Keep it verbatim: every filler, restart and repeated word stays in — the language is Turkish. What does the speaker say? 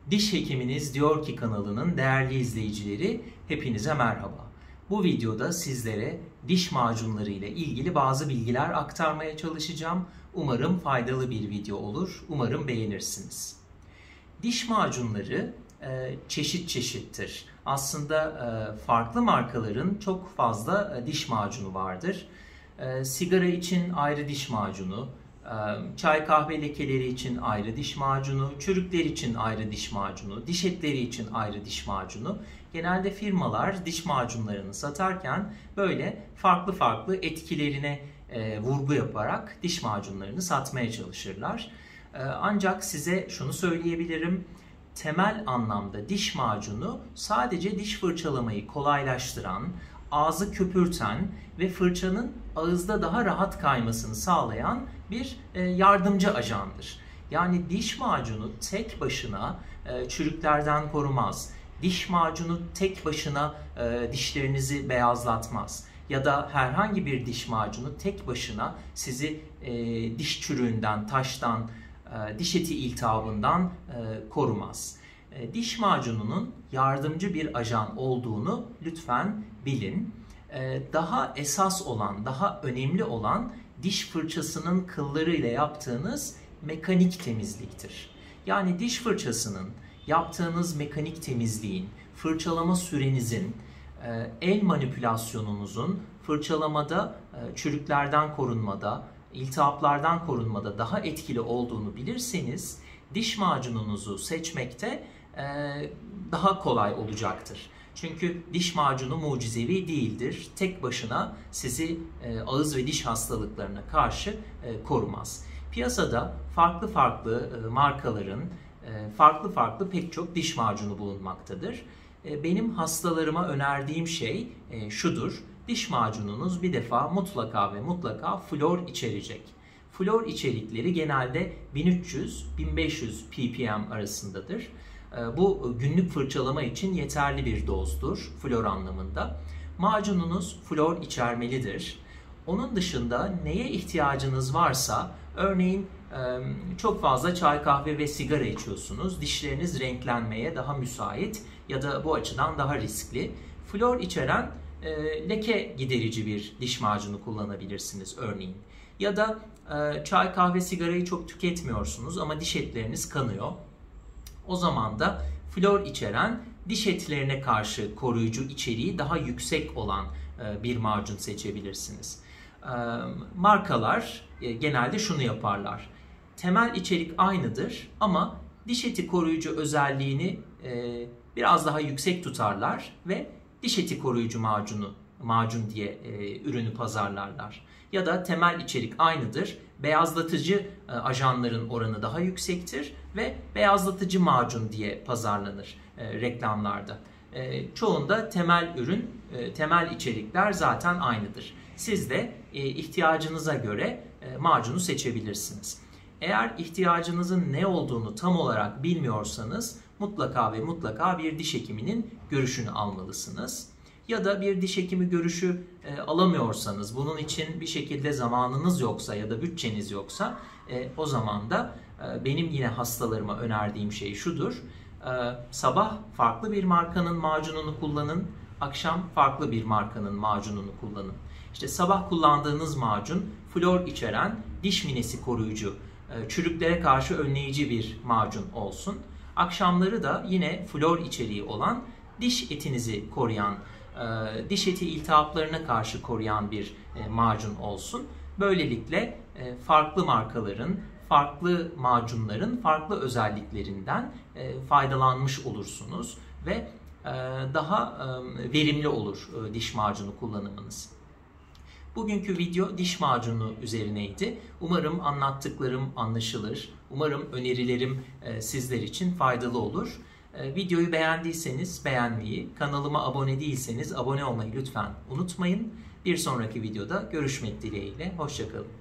Diş Hekiminiz Diyor Ki kanalının değerli izleyicileri, hepinize merhaba. Bu videoda sizlere diş macunları ile ilgili bazı bilgiler aktarmaya çalışacağım. Umarım faydalı bir video olur. Umarım beğenirsiniz. Diş macunları e, çeşit çeşittir. Aslında e, farklı markaların çok fazla e, diş macunu vardır. E, sigara için ayrı diş macunu, çay kahve lekeleri için ayrı diş macunu, çürükler için ayrı diş macunu, diş etleri için ayrı diş macunu. Genelde firmalar diş macunlarını satarken böyle farklı farklı etkilerine e, vurgu yaparak diş macunlarını satmaya çalışırlar. E, ancak size şunu söyleyebilirim. Temel anlamda diş macunu sadece diş fırçalamayı kolaylaştıran, ağzı köpürten ve fırçanın ağızda daha rahat kaymasını sağlayan bir yardımcı ajandır. Yani diş macunu tek başına çürüklerden korumaz. Diş macunu tek başına dişlerinizi beyazlatmaz. Ya da herhangi bir diş macunu tek başına sizi diş çürüğünden, taştan, diş eti iltihabından korumaz. Diş macununun yardımcı bir ajan olduğunu lütfen bilin. Daha esas olan, daha önemli olan diş fırçasının kıllarıyla yaptığınız mekanik temizliktir. Yani diş fırçasının yaptığınız mekanik temizliğin, fırçalama sürenizin, el manipülasyonunuzun fırçalamada, çürüklerden korunmada, iltihaplardan korunmada daha etkili olduğunu bilirseniz diş macununuzu seçmekte daha kolay olacaktır. Çünkü diş macunu mucizevi değildir. Tek başına sizi ağız ve diş hastalıklarına karşı korumaz. Piyasada farklı farklı markaların farklı farklı pek çok diş macunu bulunmaktadır. Benim hastalarıma önerdiğim şey şudur. Diş macununuz bir defa mutlaka ve mutlaka flor içerecek. Flor içerikleri genelde bin üç yüz bin beş yüz ppm arasındadır. Bu günlük fırçalama için yeterli bir dozdur flor anlamında. Macununuz flor içermelidir. Onun dışında neye ihtiyacınız varsa, örneğin çok fazla çay, kahve ve sigara içiyorsunuz. Dişleriniz renklenmeye daha müsait ya da bu açıdan daha riskli. Flor içeren leke giderici bir diş macunu kullanabilirsiniz örneğin. Ya da çay, kahve, sigarayı çok tüketmiyorsunuz ama diş etleriniz kanıyor. O zaman da flor içeren, diş etlerine karşı koruyucu içeriği daha yüksek olan bir macun seçebilirsiniz. Markalar genelde şunu yaparlar. Temel içerik aynıdır ama diş eti koruyucu özelliğini biraz daha yüksek tutarlar ve diş eti koruyucu macunu macun diye ürünü pazarlarlar. Ya da temel içerik aynıdır. Beyazlatıcı ajanların oranı daha yüksektir ve beyazlatıcı macun diye pazarlanır e, reklamlarda. E, çoğunda temel ürün, e, temel içerikler zaten aynıdır. Siz de e, ihtiyacınıza göre e, macunu seçebilirsiniz. Eğer ihtiyacınızın ne olduğunu tam olarak bilmiyorsanız mutlaka ve mutlaka bir diş hekiminin görüşünü almalısınız. Ya da bir diş hekimi görüşü e, alamıyorsanız, bunun için bir şekilde zamanınız yoksa ya da bütçeniz yoksa e, o zaman da e, benim yine hastalarıma önerdiğim şey şudur. E, sabah farklı bir markanın macununu kullanın, akşam farklı bir markanın macununu kullanın. İşte sabah kullandığınız macun flor içeren, diş minesi koruyucu, e, çürüklere karşı önleyici bir macun olsun. Akşamları da yine flor içeriği olan, diş etinizi koruyan, diş eti iltihaplarına karşı koruyan bir macun olsun. Böylelikle farklı markaların, farklı macunların farklı özelliklerinden faydalanmış olursunuz ve daha verimli olur diş macunu kullanımınız. Bugünkü video diş macunu üzerineydi. Umarım anlattıklarım anlaşılır. Umarım önerilerim sizler için faydalı olur. Videoyu beğendiyseniz beğenmeyi, kanalıma abone değilseniz abone olmayı lütfen unutmayın. Bir sonraki videoda görüşmek dileğiyle. Hoşça kalın.